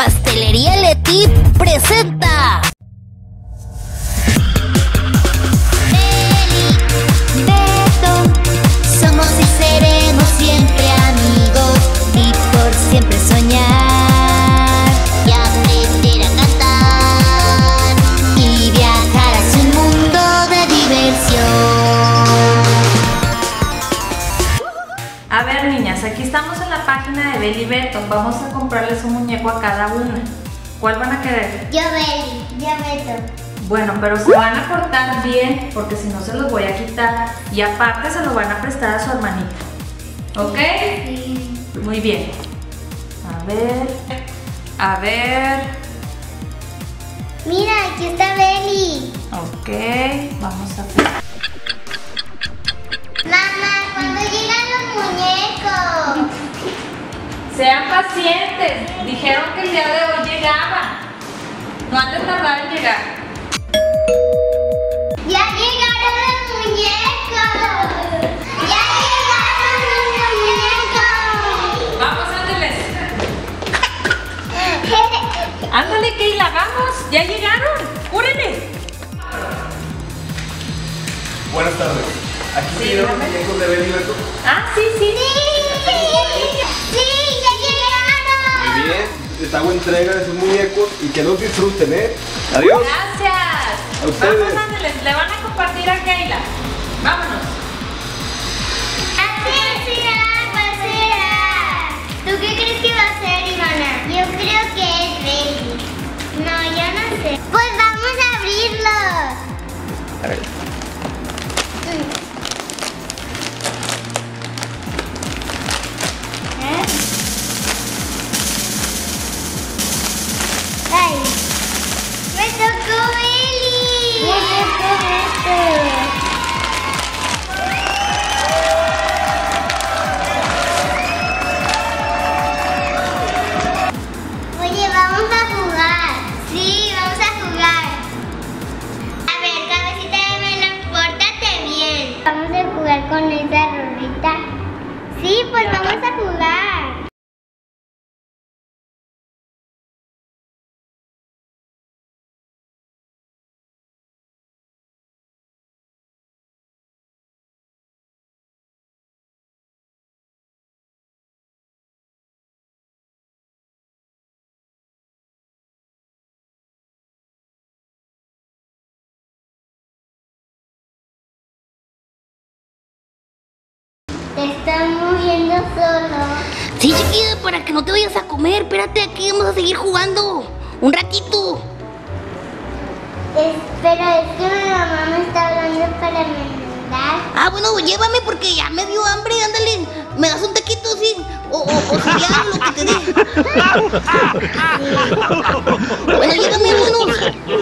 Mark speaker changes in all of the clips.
Speaker 1: Pastelería Leti presenta Beli, Beto, somos y seremos siempre amigos y por siempre soñar y aprender a cantar y viajar hacia un mundo de diversión.
Speaker 2: A ver, niñas, aquí estamos en la página de Beli y Beto. Vamos a comprarles un muñeco a cada una. ¿Cuál van a querer?
Speaker 3: Yo Beli, yo Beto.
Speaker 2: Bueno, pero se van a portar bien, porque si no se los voy a quitar. Y aparte se lo van a prestar a su hermanito. ¿Ok?
Speaker 3: Sí.
Speaker 2: Muy bien. A ver.
Speaker 3: Mira, aquí está Beli.
Speaker 2: Ok, vamos a ver.
Speaker 3: Mamá, ¿cuándo llegan los muñecos?
Speaker 2: Sean pacientes. Dijeron que el día de hoy llegaban. No han de tardar en llegar.
Speaker 3: ¡Ya llegaron los muñecos! ¡Ya llegaron los muñecos!
Speaker 2: Vamos, ándeles. Ándale, Keila, vamos. Ya llegaron. ¡Cúrenle!
Speaker 4: Buenas tardes. Aquí
Speaker 2: Sí,
Speaker 4: vienen los
Speaker 2: dígame.
Speaker 4: muñecos de Beli y Beto.
Speaker 2: Ah, sí.
Speaker 3: ¡Sí! ¡Ya llegaron!
Speaker 4: Muy bien, les hago entrega de sus muñecos y que los disfruten, ¿eh? Adiós.
Speaker 2: Gracias.
Speaker 4: A ustedes.
Speaker 2: Vamos, ándeles. Le van a compartir a Keila. Vámonos.
Speaker 3: Así será. ¿Tú qué crees que va a ser, Ivana? Yo creo que es Beli. No, yo no sé. Pues vamos a abrirlos.
Speaker 4: A ver.
Speaker 3: Ay, me tocó Beli. Me tocó Beto. Oye, vamos a jugar. Sí, vamos a jugar. A ver, cabecita de melón, pórtate bien. Vamos a jugar con esa rulita. Sí, pues vamos a jugar. Te están moviendo solo.
Speaker 1: Sí, chiquilla, para que no te vayas a comer. Espérate, aquí vamos a seguir jugando un ratito.
Speaker 3: Pero es que mi mamá me está hablando para merendar.
Speaker 1: Ah, bueno, llévame porque ya me dio hambre, ándale. ¿Me das un taquito, sí? O cereal, lo que te dé. Bueno, llévame, vámonos.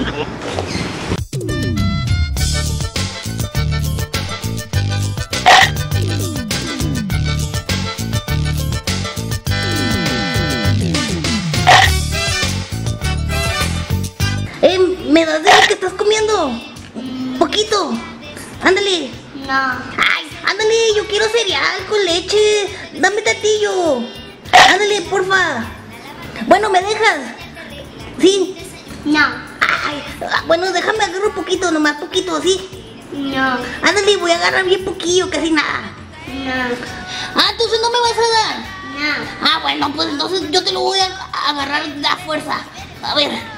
Speaker 1: ¿Me das de lo que estás comiendo? Un poquito. Ándale.
Speaker 3: No.
Speaker 1: Ay, ándale, yo quiero cereal con leche. Dame tatillo. Ándale, porfa. Bueno, ¿me dejas? ¿Sí?
Speaker 3: No.
Speaker 1: Ay, bueno, déjame agarrar un poquito, nomás poquito, ¿sí?
Speaker 3: No.
Speaker 1: Ándale, voy a agarrar bien poquillo, casi nada.
Speaker 3: No.
Speaker 1: Ah, entonces no me vas a dar.
Speaker 3: No.
Speaker 1: Ah, bueno, pues entonces yo te lo voy a agarrar a fuerza. A ver.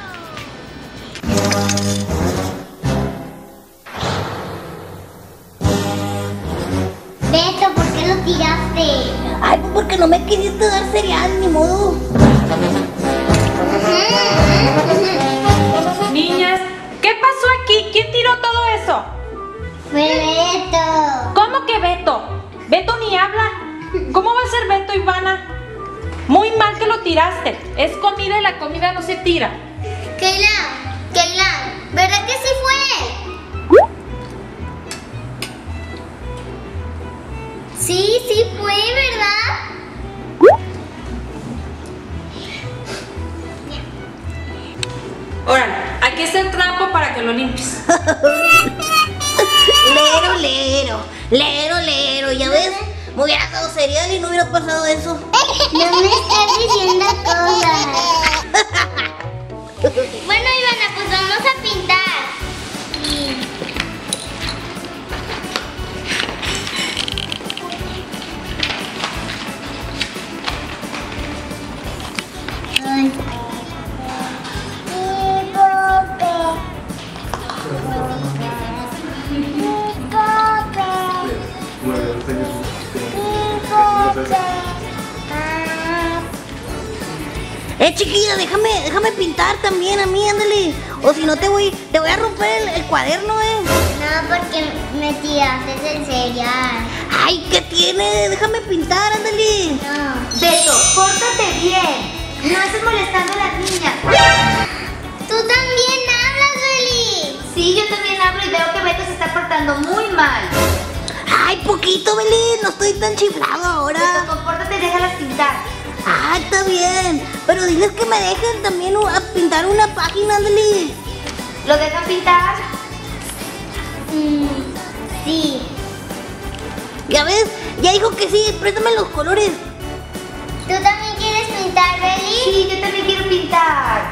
Speaker 3: Beto, ¿por qué lo tiraste?
Speaker 1: Ay, pues porque no me quisiste dar cereal, ni modo.
Speaker 2: Niñas, ¿qué pasó aquí? ¿Quién tiró todo eso?
Speaker 3: Fue Beto.
Speaker 2: ¿Cómo que Beto? Beto ni habla. ¿Cómo va a ser Beto, Ivana? Muy mal que lo tiraste. Es comida y la comida no se tira.
Speaker 3: Keila, ¿verdad que sí fue? Sí fue, ¿verdad?
Speaker 2: Órale, aquí está el trapo para que lo limpies.
Speaker 1: Lero, ¿ya ves? Me hubiera dado cereal y no hubiera pasado eso.
Speaker 3: No me estás diciendo cosas.
Speaker 1: Chiquilla, déjame pintar también a mí, ándale. O si no te voy a romper el cuaderno,
Speaker 3: No, porque me tiraste el cereal.
Speaker 1: Ay, ¿qué tiene? Déjame pintar, ándale.
Speaker 3: No.
Speaker 2: Beto, pórtate bien. No estés molestando a las niñas.
Speaker 3: Tú también hablas, Beli.
Speaker 2: Sí, yo también hablo y veo que Beto se está portando muy mal.
Speaker 1: Ay, poquito, Beli, no estoy tan chiflado ahora.
Speaker 2: Beto, compórtate y déjalas pintar.
Speaker 1: Ah, está bien. Pero diles que me dejen también a pintar una página, ándale.
Speaker 2: ¿Lo dejan pintar?
Speaker 3: Sí.
Speaker 1: Ya ves, ya dijo que sí, préstame los colores.
Speaker 3: ¿Tú también quieres pintar, Beli?
Speaker 2: Sí, yo también quiero pintar.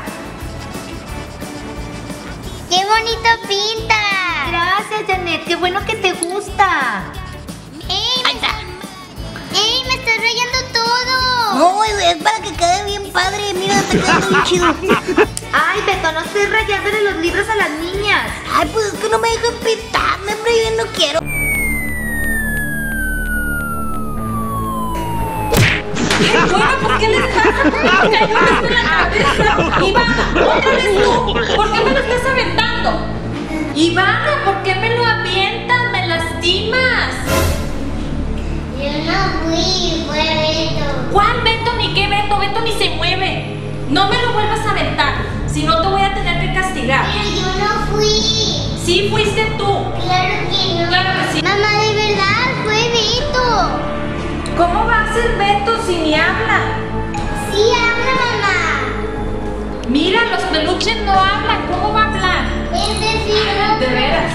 Speaker 3: ¡Qué bonito pinta!
Speaker 2: Gracias, Janet, qué bueno que te gusta.
Speaker 1: Ahí está.
Speaker 3: ¡Ey, me estás rayando todo!
Speaker 1: No, es para que quede bien padre. Mira, está quedando bien chido.
Speaker 2: Ay, Beto, no estés rayándole los libros a las niñas.
Speaker 1: Ay, pues es que no me dejan pintar, hombre, yo no quiero.
Speaker 2: Bueno, pues ¿qué les pasa? ¿Por qué ayudas en la cabeza? Ivana, otra vez tú. ¿Por qué me lo estás aventando? Ivana, ¿por qué me lo avientas? Me lastimas.
Speaker 3: Yo no fui, fue Beto.
Speaker 2: ¿Cuál Beto ni qué Beto? Beto ni se mueve. No me lo vuelvas a aventar, si no te voy a tener que castigar.
Speaker 3: Pero yo no fui.
Speaker 2: Sí, fuiste tú.
Speaker 3: Claro que no.
Speaker 2: Claro que sí.
Speaker 3: Mamá, de verdad, fue Beto.
Speaker 2: ¿Cómo va a ser Beto si ni habla?
Speaker 3: Sí, habla, mamá.
Speaker 2: Mira, los peluches no hablan. ¿Cómo va a hablar?
Speaker 3: Es decir,
Speaker 2: De veras.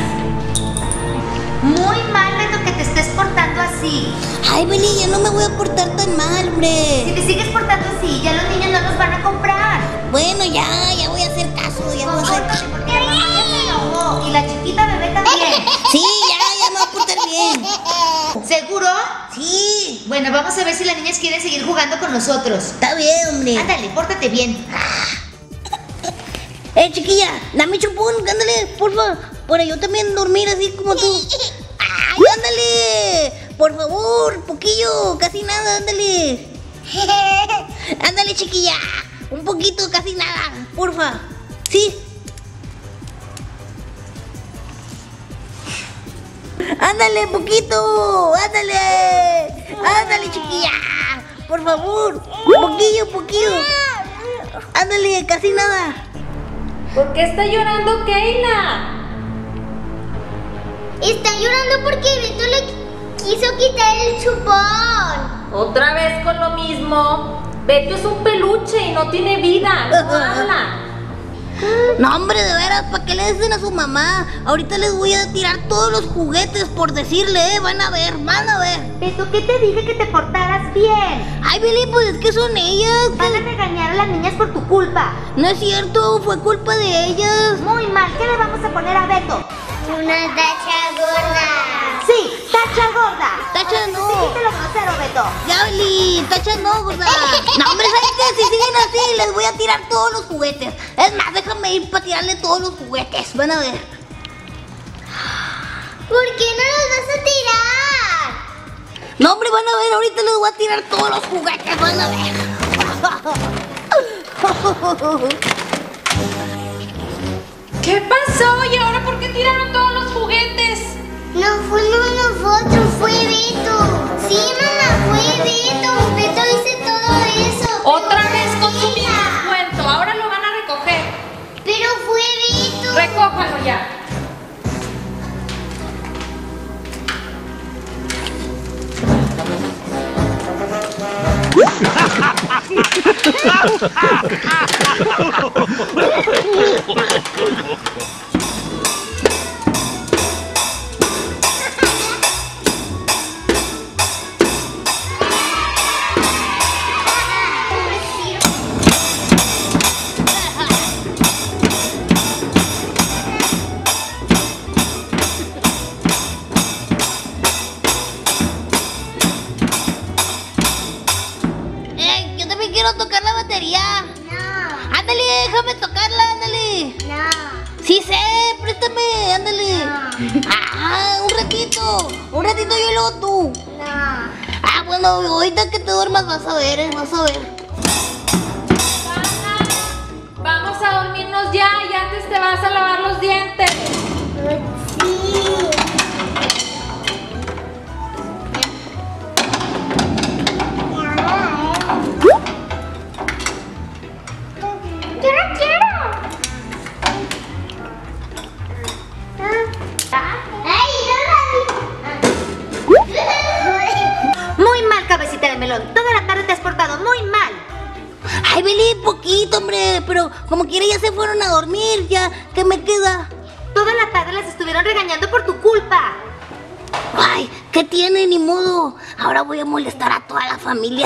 Speaker 2: Muy mal, Beto, que te estés portando así.
Speaker 1: Ay, Beli, yo no me voy a portar tan mal,
Speaker 2: Si
Speaker 1: hombre.
Speaker 2: te sigues portando así, ya los niños no los van a comprar.
Speaker 1: Bueno, ya voy a hacer caso, ya voy a hacer
Speaker 2: Compórtate, porque la mamá ya se enojó. Y la chiquita bebé también.
Speaker 1: Sí, ya me voy a portar bien.
Speaker 2: ¿Seguro?
Speaker 1: Sí,
Speaker 2: Bueno, vamos a ver si las niñas quieren seguir jugando con nosotros.
Speaker 1: está bien, hombre.
Speaker 2: Ándale, pórtate bien.
Speaker 1: Chiquilla, dame chupón, ándale, porfa. Para yo también dormir así como tú. Ay, ándale. Por favor, poquillo, casi nada, ándale. Ándale, chiquilla. Un poquito, casi nada, porfa. Sí. Ándale, poquito, ándale. Ándale, chiquilla. Por favor, poquillo. Ándale, casi nada.
Speaker 2: ¿Por qué está llorando Keila?
Speaker 3: está llorando porque Beto le quiso quitar el chupón.
Speaker 2: Otra vez con lo mismo. Beto es un peluche y no tiene vida, no habla.
Speaker 1: No, hombre, de veras, ¿para qué le dicen a su mamá? Ahorita les voy a tirar todos los juguetes por decirle, van a ver.
Speaker 2: Beto, ¿qué te dije que te portaras bien?
Speaker 1: Ay, Billy, pues es que son ellas.
Speaker 2: Van a regañar a las niñas por tu culpa.
Speaker 1: No es cierto, fue culpa de ellas.
Speaker 2: Muy mal, ¿qué le vamos a poner a Beto?
Speaker 3: Una tacha gorda.
Speaker 2: Sí, tacha gorda.
Speaker 1: Tacha no.
Speaker 2: Dijiste lo grosero, Beto.
Speaker 1: Ya, Billy, tacha no, gorda. No, hombre, ¿sabes qué? Si siguen así, les voy a tirar todos los juguetes. Es más, déjame ir para tirarle todos los juguetes. Van a ver.
Speaker 3: ¿Por qué no los vas a tirar?
Speaker 1: No, hombre, van a ver, ahorita les voy a tirar todos los juguetes. Van a ver.
Speaker 2: ¿Qué pasó? ¿Y ahora por qué tiraron todos los juguetes?
Speaker 3: No fuimos nosotros, fue Beto. Sí, mamá, fue Beto. Beto hizo todo eso.
Speaker 2: Otra vez con su mismo cuento. Ahora lo van a recoger.
Speaker 3: Pero fue Beto.
Speaker 2: Recójalo ya.
Speaker 1: Yo también quiero tocar la batería.
Speaker 3: No,
Speaker 1: Ándale, déjame tocarla, ándale.
Speaker 3: no.
Speaker 1: Sí sé, préstame, ándale.
Speaker 3: No.
Speaker 1: Un ratito yo y luego tú.
Speaker 3: No.
Speaker 1: Bueno, ahorita que te duermas vas a ver, vas a ver. pero como quiera ya se fueron a dormir, ya, ¿qué me queda?
Speaker 2: Toda la tarde las estuvieron regañando por tu culpa.
Speaker 1: Ay, ¿qué tiene? Ni modo. Ahora voy a molestar a toda la familia.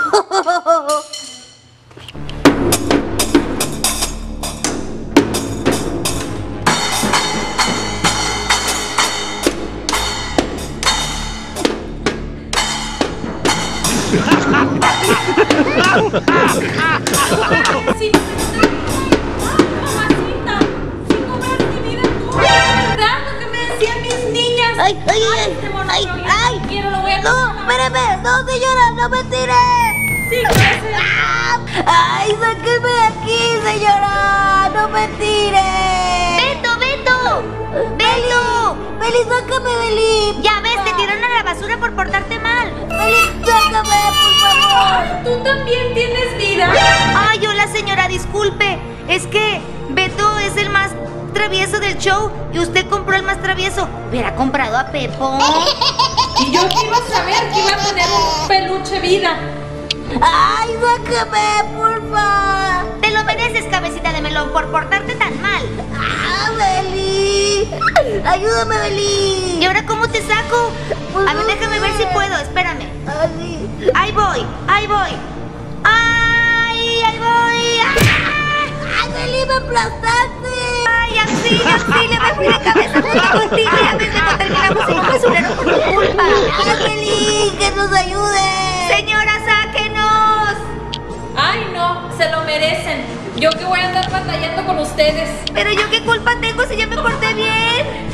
Speaker 2: Sí, mamacita, si cobras mi vida tú, ¿verdad? Lo que me decían mis niñas.
Speaker 1: Ay, ay, ay,
Speaker 2: este mono
Speaker 1: ay,
Speaker 2: no,
Speaker 1: ay.
Speaker 2: quiero, lo voy a
Speaker 1: No, espérame, no, señora, no me tire.
Speaker 2: Sí, gracias.
Speaker 1: Ay, sáqueme de aquí, señora, no me tire.
Speaker 3: ¡Beto, Beto!
Speaker 1: Beli, Beli, sácame, Beli.
Speaker 3: Ya ves, te tiraron a la basura por portarte mal.
Speaker 1: Beli, sácame, por favor.
Speaker 2: ¿Tú también tienes vida?
Speaker 3: Ay, hola señora, disculpe. Es que Beto es el más travieso del show y usted compró el más travieso. Hubiera comprado a Pepo.
Speaker 2: Y yo que iba a saber que iba a tener un peluche vida.
Speaker 1: Ay, sácame, porfa.
Speaker 3: Te lo mereces, cabecita de melón, por portarte tan mal.
Speaker 1: Ah, Beli. Ayúdame, Beli.
Speaker 3: ¿Y ahora cómo te saco? A ver, déjame ver si puedo, espérame.
Speaker 1: Ay,
Speaker 3: Ahí voy, ahí voy. ¡Ay, ahí voy!
Speaker 1: ay, Beli, me aplastaste.
Speaker 3: ¡Ay, así, le me fui de cabeza junto contigo! Ya ves, Beto, terminamos en un basurero por tu culpa.
Speaker 1: Ay, Beli, que nos ayude.
Speaker 3: ¡Señora, sáquenos!
Speaker 2: Ay, no, se lo merecen. Yo que voy a andar batallando con ustedes.
Speaker 3: ¿Pero yo qué culpa tengo si ya me porté bien?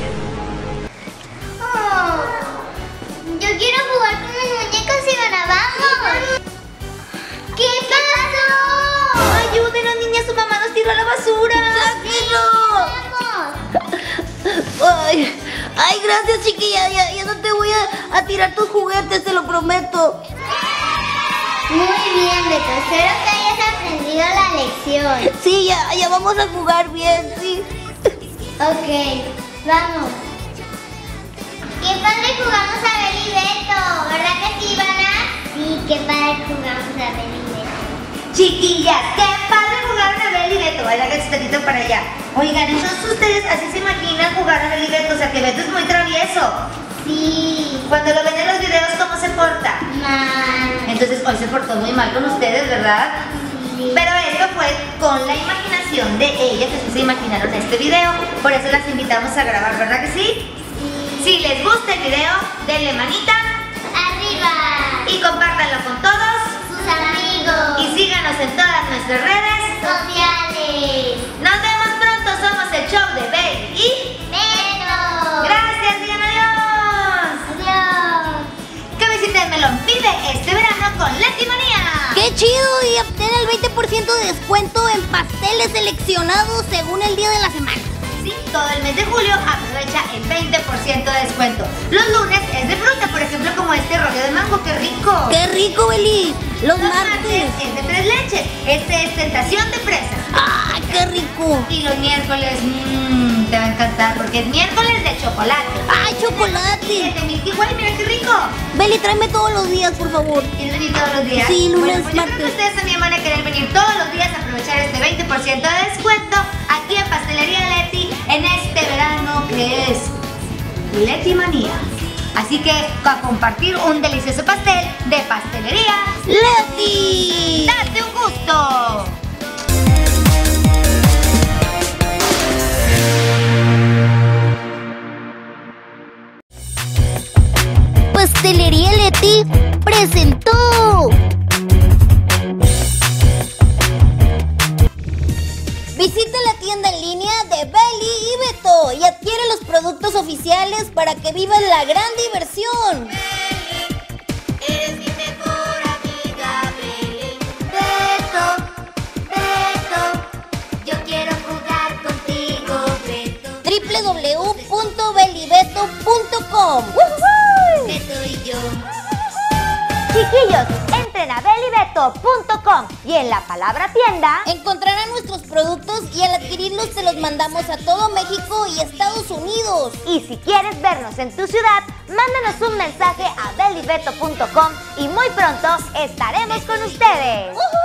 Speaker 5: Yo quiero jugar con los muñecos y ganamos. ¿Qué pasó?
Speaker 3: ¡Ayúdenos, niña! ¡Su mamá nos tiró a la basura!
Speaker 1: Ay, ay, gracias, chiquilla. Ya no te voy a tirar tus juguetes, te lo prometo.
Speaker 5: Muy bien, Beto. Espero que hayas aprendido la lección.
Speaker 1: Sí, ya vamos a jugar bien, sí.
Speaker 5: Ok, vamos. Qué padre jugamos a Beli y Beto, ¿verdad que sí, Ivana? Sí, qué padre jugamos a Beli y Beto.
Speaker 3: Chiquillas, qué padre jugaron a Beli y Beto. Vaya que tantito para allá. Oigan, entonces ustedes así se imaginan jugar a Beli y Beto. O sea, que Beto es muy travieso.
Speaker 5: Sí.
Speaker 3: Cuando lo ven en los videos, ¿cómo se porta?
Speaker 5: Mal.
Speaker 3: Entonces hoy se portó muy mal con ustedes, ¿verdad?
Speaker 5: Sí.
Speaker 3: Pero esto fue con la imaginación de ellas, que sí se imaginaron este video. Por eso las invitamos a grabar, ¿verdad que sí? Si les gusta el video, denle manita
Speaker 5: Arriba.
Speaker 3: y compártanlo con todos.
Speaker 5: Sus amigos.
Speaker 3: Y síganos en todas nuestras redes.
Speaker 5: Sociales.
Speaker 3: Nos vemos pronto, somos el show de Beli y
Speaker 5: Beto.
Speaker 3: gracias, digan adiós.
Speaker 5: Adiós.
Speaker 3: Cabecita de melón pide este verano con Leti Manía.
Speaker 1: ¡Qué chido! Y obtén el 20% de descuento en pasteles seleccionados según el día de la semana.
Speaker 3: Sí, todo el mes de julio aprovecha el 20% de descuento. Los lunes es de fruta, por ejemplo, como este rollo de mango, ¡qué rico!
Speaker 1: ¡Qué rico, Beli! Los martes.
Speaker 3: Es de tres leches, este es tentación de fresa.
Speaker 1: ¡Ay, qué rico!
Speaker 3: Y los miércoles, te va a encantar porque es miércoles de chocolate.
Speaker 1: ¡Ay,
Speaker 3: Y
Speaker 1: chocolate!
Speaker 3: es de Milky Way, mira qué rico.
Speaker 1: Beli, tráeme todos los días, por favor.
Speaker 3: ¿Quieres venir todos los días?
Speaker 1: Sí, lunes,
Speaker 3: bueno, pues yo creo que
Speaker 1: martes.
Speaker 3: ustedes también van a querer venir todos los días a aprovechar este 20% de descuento aquí en Pastelería Leti en este verano que es Leti Manía. Así que a compartir un delicioso pastel de Pastelería
Speaker 1: ¡Leti!
Speaker 3: ¡Date un gusto!
Speaker 1: Pastelería Leti presentó. Visita la tienda en línea de Beli y Beto y adquiere los productos oficiales para que vivas la gran diversión.
Speaker 3: Eres mi mejor amiga, Beli.
Speaker 5: Beto. Beto. Yo quiero jugar contigo, Beto.
Speaker 1: www.belibeto.com.
Speaker 5: Beto y yo.
Speaker 3: Chiquillos, entren a belibeto.com y en la palabra tienda
Speaker 1: Encontrarán nuestros productos y al adquirirlos se los mandamos a todo México y Estados Unidos.
Speaker 3: y si quieres vernos en tu ciudad, mándanos un mensaje a belibeto.com y muy pronto estaremos con ustedes.